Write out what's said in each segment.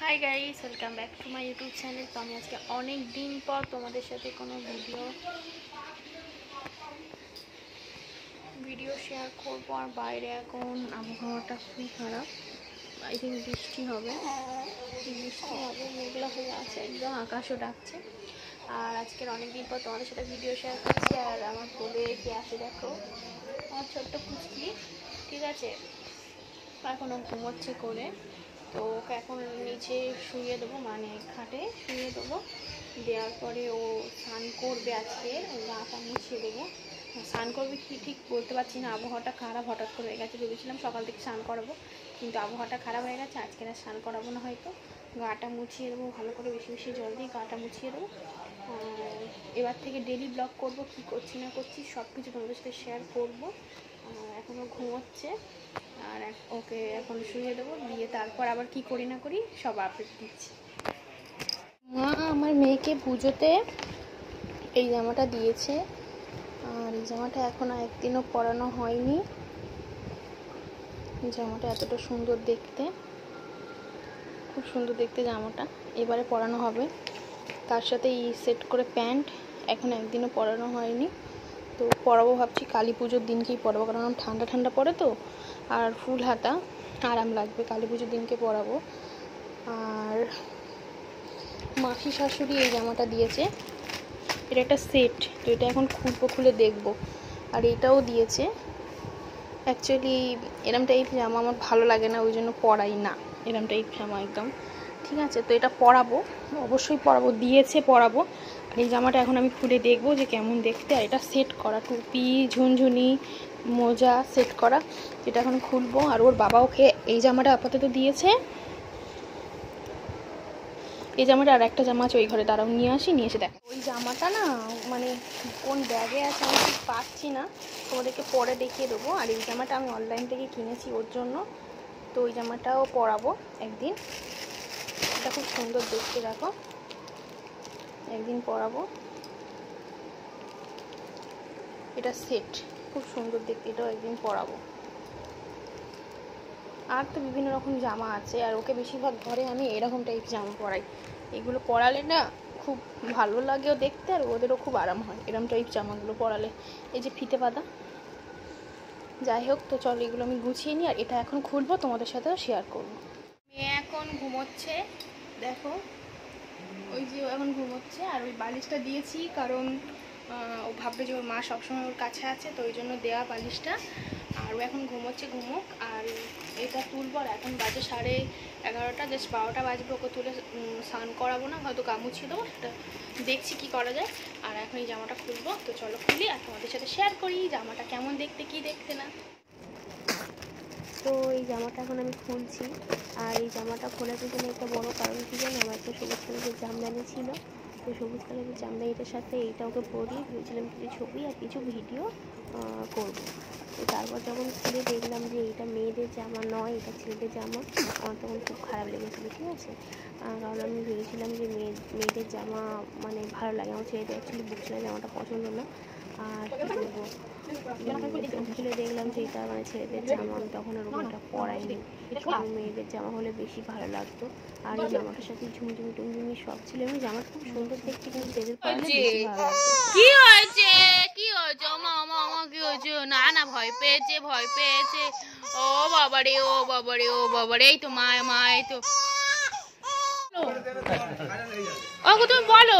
High guys, welcome back to my YouTube channel. তো আমি আজকে অনেক দিন পর তোমাদের সাথে কোনো ভিডিও শেয়ার করবো। আর বাইরে এখন আবহাওয়াটা খুবই খারাপ, আই থিঙ্ক বৃষ্টি হবে, মেঘলা হয়ে আছে, একদম আকাশও ডাকছে। আর আজকের অনেক দিন পর তোমাদের সাথে ভিডিও শেয়ার করছি। আর আমার কোলে কে আছে দেখো, আমার ছোট্ট পুচকি, ঠিক আছে, এখনও ঘুমোচ্ছে করে। তো ওকে এখন নিচে শুয়ে দেবো, মানে খাটে শুয়ে দেবো। দেওয়ার পরে ও স্নান করবে, আজকে গাটা মুছিয়ে দেবো। স্নান করবে কি ঠিক বলতে পারছি না, আবহাওয়াটা খারাপ হঠাৎ করে হয়ে গেছে। ভেবেছিলাম সকাল থেকে স্নান করাবো, কিন্তু আবহাওয়াটা খারাপ হয়ে গেছে, আজকে না স্নান করাবো না, হয়তো গাটা মুছিয়ে দেবো ভালো করে, বেশি বেশি জল দিয়ে গাটা মুছিয়ে দেবো। এবার থেকে ডেলি ব্লগ করব, কী করছি না করছি সব কিছু তোমাদের সাথে শেয়ার করবো। এখনও ঘুমোচ্ছে, আর ওকে এখন শুয়ে দেবো, দিয়ে তারপর আবার কি করি না করি সব আপডেট দিচ্ছি। মা আমার মেয়েকে পুজোতে এই জামাটা দিয়েছে, আর এই জামাটা এখনও একদিনও পরানো হয়নি। জামাটা এতটা সুন্দর দেখতে, খুব সুন্দর দেখতে জামাটা, এবারে পরানো হবে। তার সাথে এই সেট করে প্যান্ট, এখন একদিনও পরানো হয়নি। তো পরাবো ভাবছি, কালী পুজোর দিনকেই পরাবো, কারণ ঠান্ডা ঠান্ডা পড়ে তো, আর ফুল হাতা আরাম লাগবে, কালী পুজোর দিনকে পরাবো। আর মাসি শাশুড়ি এই জামাটা দিয়েছে, এটা একটা সেট, তো এটা এখন খুলে দেখবো। আর এটাও দিয়েছে, অ্যাকচুয়ালি এরম টাইপ জামা আমার ভালো লাগে না, ওই জন্য পরাই না এরম টাইপ জামা একদম, ঠিক আছে। তো এটা পরাবো, অবশ্যই পরাবো, দিয়েছে পরাবো। আর এই জামাটা এখন আমি খুলে দেখবো যে কেমন দেখতে। আর এটা সেট করা, টুপি ঝুনঝুনি মোজা সেট করা, এটা এখন খুলবো। আর ওর বাবা ওকে এই জামাটা আপাতত দিয়েছে, এই জামাটা আর একটা জামা আছে ওই ঘরে, দাঁড়াও নিয়ে আসি, নিয়ে এসে দেখ। ওই জামাটা না মানে কোন ব্যাগে আছে আমি ঠিক পাচ্ছি না, তোমাদেরকে পরে দেখিয়ে দেবো। আর এই জামাটা আমি অনলাইন থেকে কিনেছি ওর জন্য, তো ওই জামাটাও পরাবো একদিন, এটা খুব সুন্দর দেখতে, দেখো একদিন পরাবো। এটা সেট, খুব সুন্দর দেখতে, এটাও একদিন পরাবো। আর তো বিভিন্ন রকম জামা আছে, আর ওকে বেশিরভাগ ঘরে আমি এরকম টাইপ জামা পরাই, এগুলো পরালে না খুব ভালো লাগেও দেখতে, আর ওদেরও খুব আরাম হয় এরকম টাইপ জামাগুলো পরালে। এই যে ফিতে বাঁধা, যাই হোক, তো চলো এগুলো আমি গুছিয়ে নিই। আর এটা এখন খুলবো, তোমাদের সাথেও শেয়ার করবো। মেয়ে এখন ঘুমোচ্ছে, দেখো ওই যে এখন ঘুমোচ্ছে। আর ওই বালিশটা দিয়েছি কারণ ও ভাববে যে ওর মা সবসময় ওর কাছে আছে, তো ওই জন্য দেওয়া বালিশটা। আর ও এখন ঘুমোচ্ছে, ঘুমোক। আর এটা তুলবো, আর এখন বাজে 11:30, জাস্ট 12টা বাজবে, ওকে তুলে স্নান করাবো না, হয়তো গা মুছিয়ে দেবো, সেটা দেখছি কি করা যায়। আর এখন এই জামাটা খুলবো, তো চলো খুলি আর তোমাদের সাথে শেয়ার করি জামাটা কেমন দেখতে, কি দেখতে না। তো এই জামাটা এখন আমি খুলছি। আর এই জামাটা খোলার পিছনে একটা বড় কারণ কি জানি, আমার একটা সবুজ কালারের জামদানি ছিল, তো সবুজ কালারের জামদানিটার সাথে এইটা ওকে পরিয়ে ভেবেছিলাম কিছু ছবি আর কিছু ভিডিও করব। তো তারপর যখন খুলে দেখলাম যে এটা মেয়েদের জামা নয়, এটা ছেলেদের জামা, আমার তখন খুব খারাপ লেগেছিলো, ঠিক আছে। কারণ আমি ভেবেছিলাম যে মেয়েদের জামা মানে ভালো লাগে, আমার ছেলেদের অ্যাকচুয়ালি বুকছেলা জামাটা পছন্দ না। আর কী বলবো, খুলে দেখলাম যে এটা মানে ছেলেদের জামা, আমি তখন আর ওটা পরাইনি, মেয়েদের জামা হলে বেশি ভালো লাগতো। আর এই জামাটার সাথে ঝুমঝুমি টুমঝুমি সব ছিল, এবং জামাটা খুব সুন্দর দেখতে, কিন্তু ছেলেদের পরালে বেশি ভালো লাগতো। কি হয়েছে, কি হয়েছে, কি হয়েছে? না না, ভয় পেয়েছে, ভয় পেয়েছে। ও বাবারে, ও বাবারে, ও বাবারে, এই তো মা, এই তো। ওকে তুমি বলো,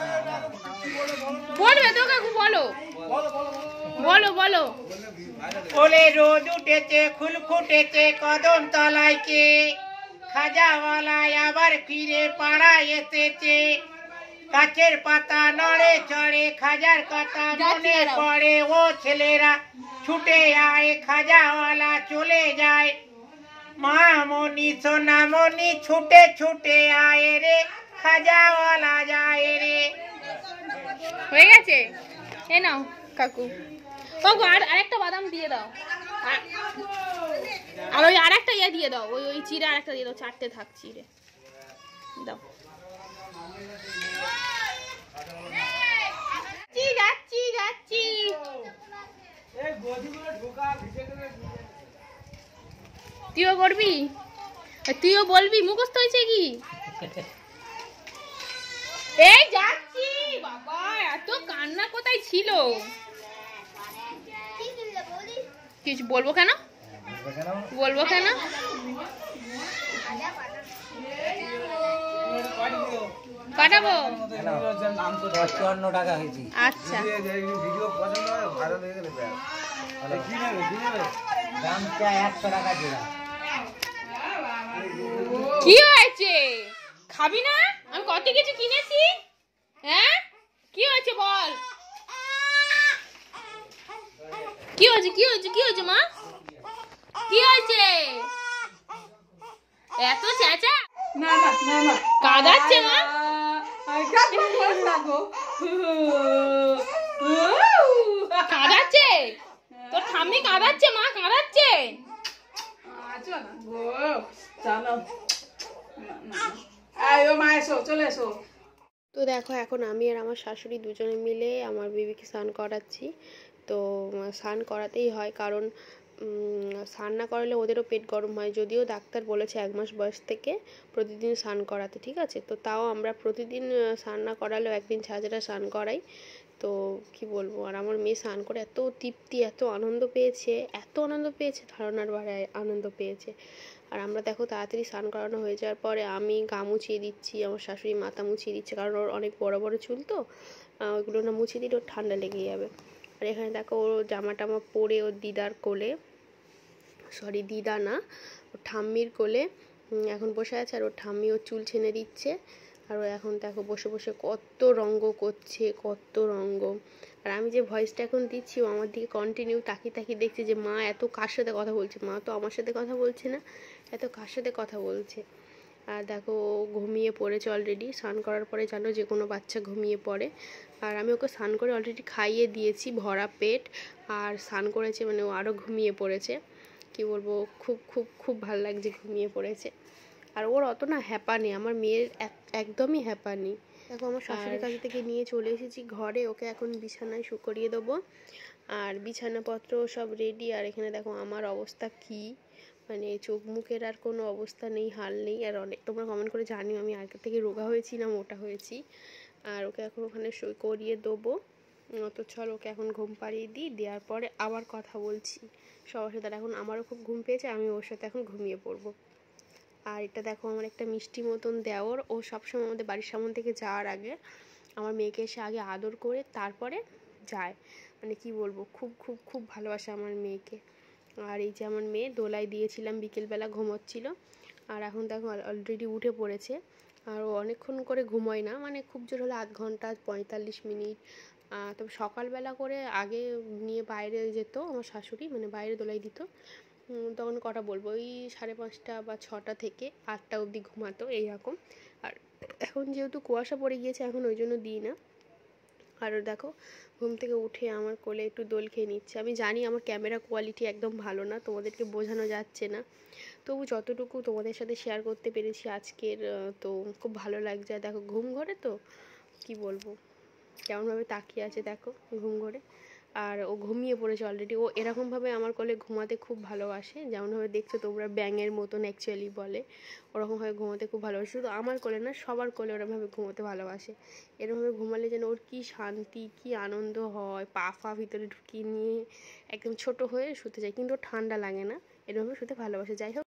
বলবে তো, কাকু বলো, বলো বলো। ওলে রোদ উঠেছে, ফুল ফুটেছে কদম তলায়, কে খাজাওয়ালায় আবার ফিরে পাড়ায় এসেছে। গাছের পাতা নড়ে চড়ে, খাজার কথা মনে পড়ে, ও ছেলেরা ছুটে আয়, খাজাওয়ালা চলে যায়। মামনি সোনামনি ছুটে ছুটে আয় রে, খাজাওয়ালা যায় রে। হয়ে গেছে, এ নাও কাকু। কাকু আর আরেকটা বাদাম দিয়ে দাও, আর ওই আরেকটা ইয়ে দিয়ে দাও, ওই চিড়ে আরেকটা দিয়ে দাও, 4টে থাক চিড়ে দাও। যাচ্ছি যাচ্ছি। তুইও করবি, তুইও বলবি, মুখস্থ হয়েছে কি? এই যাচ্ছি বাবা, এত কান্না কোথায় ছিল? কিছু বলবো কেন? বলবো কেন? পাঠাবো। আচ্ছা কি হয়েছে? খাবি না? আমি কত কিছু কিনেছি। হ্যাঁ কি হয়েছে বল? কি হয়েছে? কি হয়েছে? কি হয়েছে মা? কি হয়েছে? এত চেঁচা কাঁদাচ্ছে মা। কাঁদাচ্ছে তোর ঠাম্মি, কাঁদাচ্ছে মা, কাঁদাচ্ছে। তো দেখো এখন আমি আর আমার শাশুড়ি দুজনে মিলে আমার বেবিকে স্নান করাচ্ছি। তো স্নান করাতেই হয়, কারণ স্নান না করালে ওদেরও পেট গরম হয়। যদিও ডাক্তার বলেছে 1 মাস বয়স থেকে প্রতিদিন স্নান করাতে, ঠিক আছে। তো তাও আমরা প্রতিদিন স্নান না করালেও একদিন ছাড়া ছাড়া স্নান করাই। তো কি বলবো, আর আমার মেয়ে স্নান করে এত তৃপ্তি, এত আনন্দ পেয়েছে, এত আনন্দ পেয়েছে, ধারণার বাইরে আনন্দ পেয়েছে। আর আমরা দেখো তাড়াতাড়ি স্নান করানো হয়ে যাওয়ার পরে আমি গা মুছিয়ে দিচ্ছি, আমার শাশুড়ি মাথা মুছিয়ে দিচ্ছে, কারণ ওর অনেক বড় বড় চুল তো, ওইগুলো না মুছিয়ে দিলে ওর ঠান্ডা লেগে যাবে। আর এখানে দেখো ওর জামা টামা পরে ওর দিদার কোলে, সরি দিদা না, ওর ঠাম্মির কোলে এখন বসে আছে। আর ওর ঠাম্মি ওর চুল ছেনে দিচ্ছে। আর ও এখন দেখো বসে বসে কত রঙ্গ করছে, কত রঙ্গ। আর আমি যে ভয়েসটা এখন দিচ্ছি ও আমার দিকে কন্টিনিউ তাকিয়ে তাকিয়ে দেখছে যে মা এত কার সাথে কথা বলছে। মা তো আমার সাথে কথা বলছে না, এত কার সাথে কথা বলছে। আর দেখো ঘুমিয়ে পড়েছে অলরেডি। স্নান করার পরে জানো যে কোনো বাচ্চা ঘুমিয়ে পড়ে। আর আমি ওকে স্নান করে অলরেডি খাইয়ে দিয়েছি ভরা পেট, আর স্নান করেছে মানে ও আরও ঘুমিয়ে পড়েছে। কি বলবো, খুব খুব খুব ভালো লাগছে, ঘুমিয়ে পড়েছে। আর ওর অত না হ্যাপা নেই, আমার মেয়ের একদমই হ্যাপা নেই। দেখো আমার শাশুড়ির কাছ থেকে নিয়ে চলে এসেছি ঘরে, ওকে এখন বিছানায় শুকরিয়ে দেবো। আর বিছানাপত্র সব রেডি। আর এখানে দেখো আমার অবস্থা কি, মানে চোখ মুখের আর কোনো অবস্থা নেই, হাল নেই। আর অনেক তোমরা কমেন্ট করে জানিও আমি আগে থেকে রোগা হয়েছি না মোটা হয়েছি। আর ওকে এখন ওখানে সই করিয়ে দেবো। তো চল ওকে এখন ঘুম পাড়িয়ে দিই, দেওয়ার পরে আবার কথা বলছি সবার সাথে। এখন আমারও খুব ঘুম পেয়েছে, আমি ওর সাথে এখন ঘুমিয়ে পড়বো। আর এটা দেখো আমার একটা মিষ্টি মতন দেওর, ও সবসময় আমাদের বাড়ির সামনে থেকে যাওয়ার আগে আমার মেয়েকে এসে আগে আদর করে তারপরে যায়। মানে কি বলবো, খুব খুব খুব ভালোবাসে আমার মেয়েকে। আর এই যে আমার মেয়ে দোলায় দিয়েছিলাম, বিকেলবেলা ঘুমোচ্ছিল, আর এখন দেখো অলরেডি উঠে পড়েছে। আর ও অনেকক্ষণ করে ঘুমোয় না, মানে খুব জোর হলে আধ ঘন্টা 45 মিনিট। তবে সকালবেলা করে আগে নিয়ে বাইরে যেত আমার শাশুড়ি, মানে বাইরে দোলাই দিত, তখন কটা বলবো, ওই 5:30 বা 6টা থেকে 8টা অবধি ঘুমাতো এইরকম। আর এখন যেহেতু কুয়াশা পড়ে গিয়েছে এখন ওই জন্য দিই না। আর দেখো ঘুম থেকে উঠে আমার কোলে একটু দোল খেয়ে নিচ্ছে। আমি জানি আমার ক্যামেরা কোয়ালিটি একদম ভালো না, তোমাদেরকে বোঝানো যাচ্ছে না, তবু যতটুকু তোমাদের সাথে শেয়ার করতে পেরেছি আজকের, তো খুব ভালো লাগছে। আর দেখো ঘুম ঘরে তো কি বলবো, কেমনভাবে তাকিয়ে আছে দেখো ঘুম ঘরে। আর ও ঘুমিয়ে পড়েছে অলরেডি। ও এরকমভাবে আমার কোলে ঘুমাতে খুব ভালোবাসে, যেমনভাবে দেখছো তোমরা ব্যাঙের মতন অ্যাকচুয়ালি বলে, ওরকমভাবে ঘুমাতে খুব ভালোবাসে। শুধু আমার কোলে না, সবার কোলে ওরকমভাবে ঘুমোতে ভালোবাসে। এরকমভাবে ঘুমালে যেন ওর কী শান্তি, কী আনন্দ হয়, পা ফা ভিতরে ঢুকিয়ে নিয়ে একদম ছোট হয়ে শুতে যায়, কিন্তু ওর ঠান্ডা লাগে না, এরকমভাবে শুতে ভালোবাসে। যাই হোক।